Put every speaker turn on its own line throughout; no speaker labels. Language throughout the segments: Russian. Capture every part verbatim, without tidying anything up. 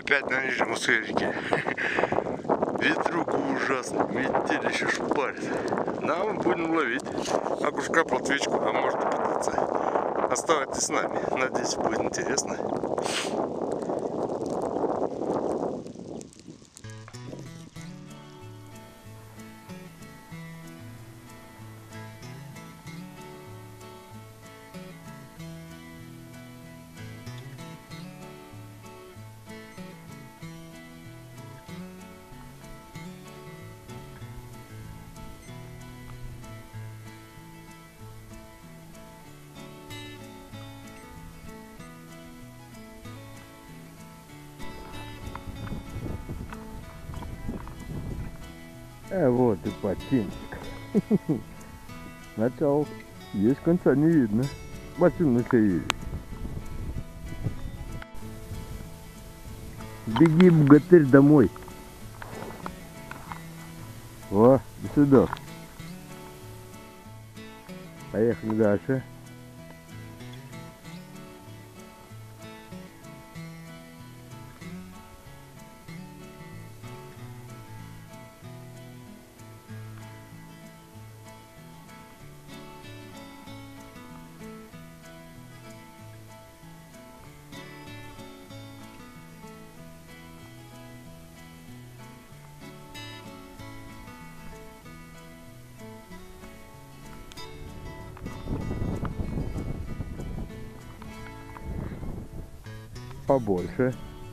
Опять на Нижнем реке. Ветрук ужасный, метелище шпарит. Да, мы будем ловить окушка, плотвичку, а может и птица. Оставайтесь с нами, надеюсь, будет интересно.
А вот и ботинчик. Начало есть, конца не видно. Ботинок есть. Беги, богатырь, домой. О, до сюда. Поехали дальше. Побольше.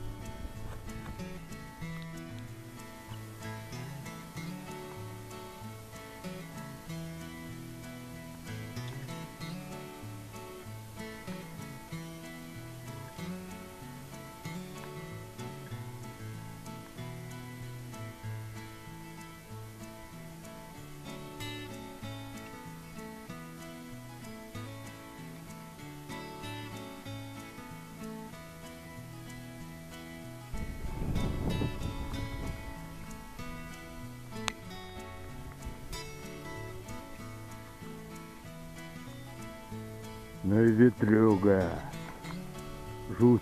Ну и ветрюга. Жуть.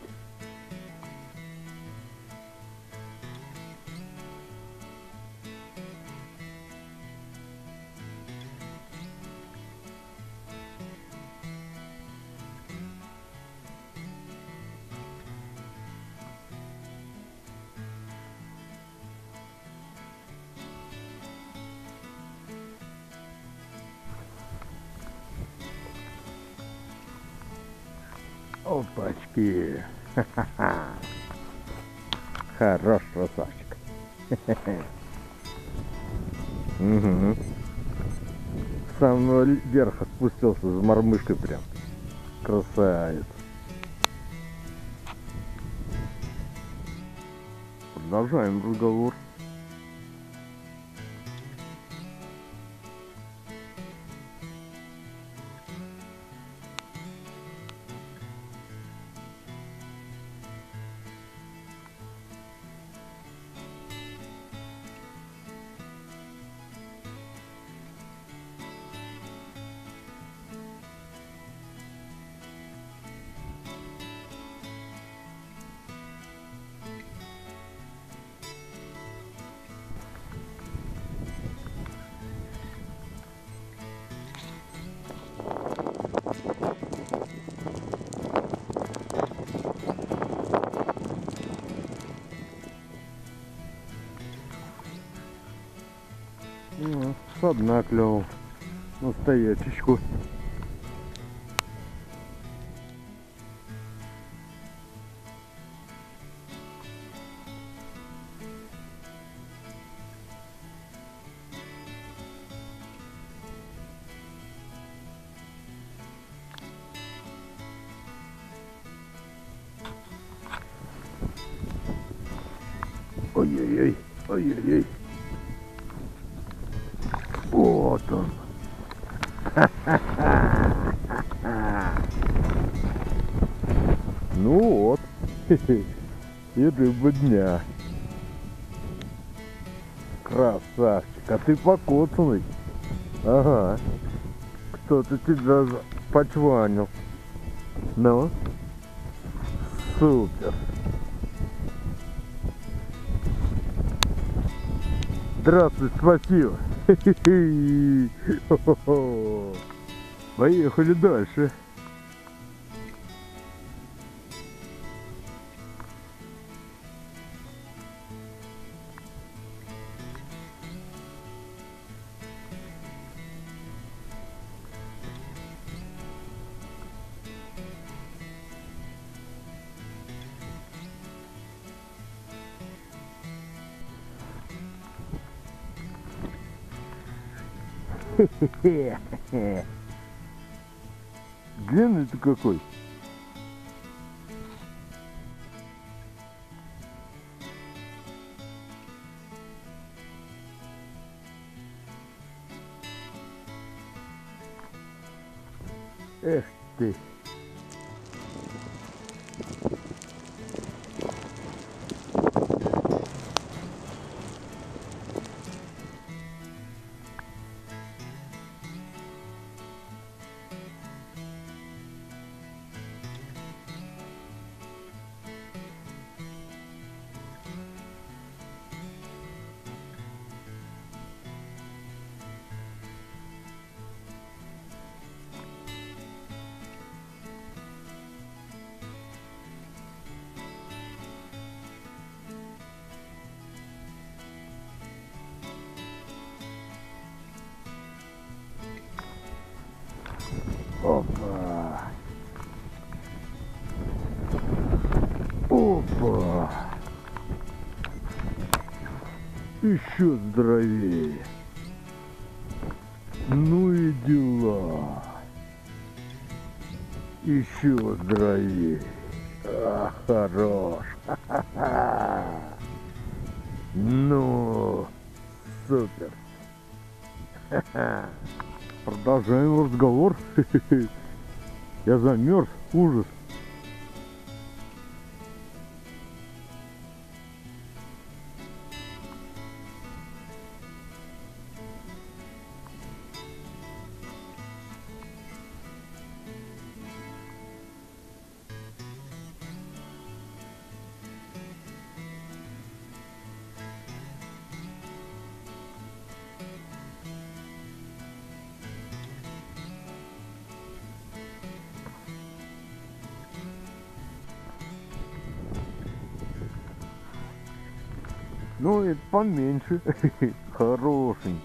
Опачки. Ха-ха-ха. Хорош красавчик. Угу. С самого верха спустился с мормышкой прям. Красавец. Продолжаем разговор. Ну, со дна клевал настоячечку. Ой-ой-ой, ой-ой-ой. Вот он. Ну вот. И рыба дня. Красавчик. А ты покоцанный. Ага. Кто-то тебя почванил. Ну. Супер. Здравствуй, спасибо. Поехали дальше. Длинный ты какой. Эх ты. Опа. Опа. Еще здоровее. Ну и дела. Еще здоровее. А, хорош. Ха-ха-ха. Ну, супер. Ха-ха. Продолжаем разговор. Я замерз, ужас. Ну, это поменьше. Хорошенький.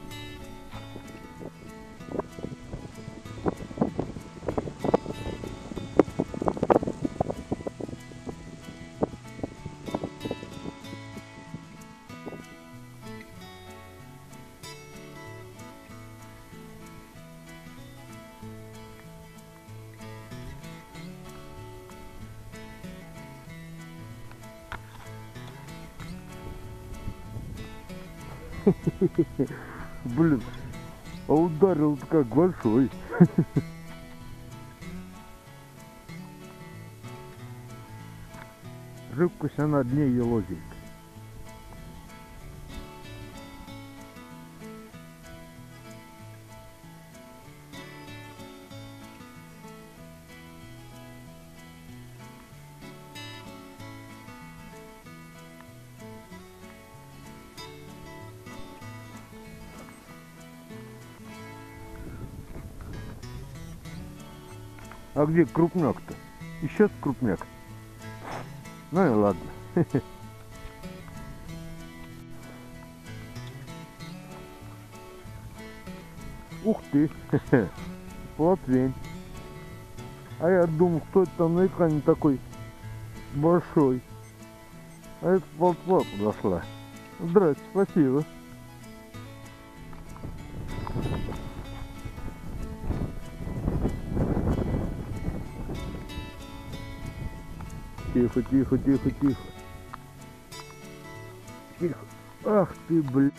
Блин, а ударил как большой. Рыбка вся на дне елозит. А где крупняк-то? Исчез крупняк. Ну и ладно. Ух ты, плотвень. А я думал, кто это там на экране такой большой. А это плотва подошла. Здрасте, спасибо. Тихо, тихо, тихо, тихо. Тихо. Ах ты, блин.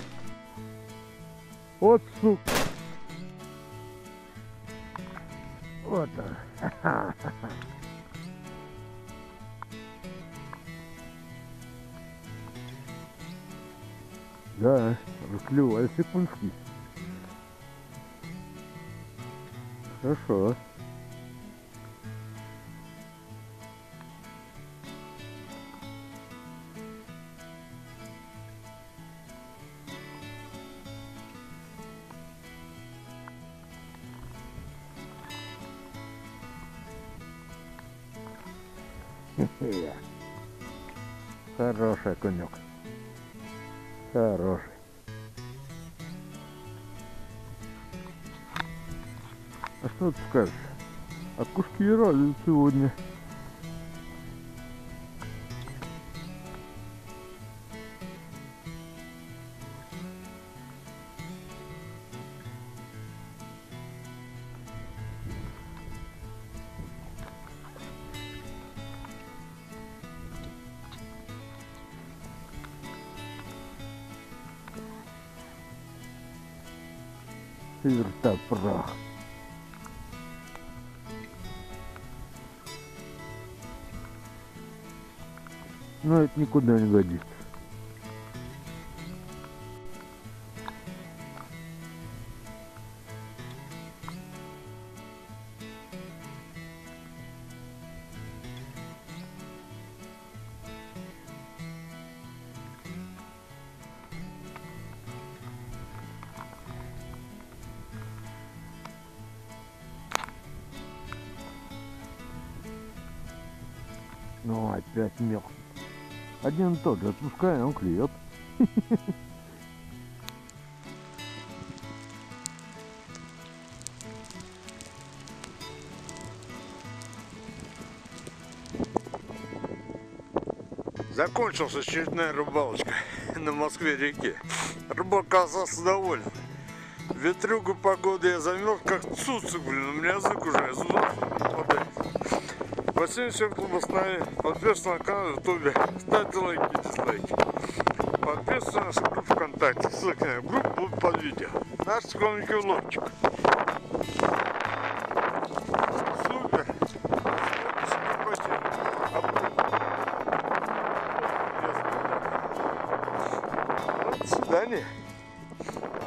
Вот сука. Вот он. Да, расклевали секундки. Хорошо. Хороший окунек. Хороший. А что ты скажешь? Окушки и радуют сегодня. Свиртопрах. Но это никуда не годится. Ну, опять мех. Один и тот же, отпускай, он клюет.
Закончилась очередная рыбалочка на Москве-реке. Рыбалка остался доволен. Ветрюгу погоды я замерз как цуцик, блин, у меня язык уже из зубов падает. Спасибо всем, кто был с нами. Подписывайтесь на канал в ютубе, ставьте лайки и дизлайки. Подписывайтесь на нашу группу ВКонтакте, ссылки на группу будут под видео. Наш скромненький уловчик. Супер. До свидания.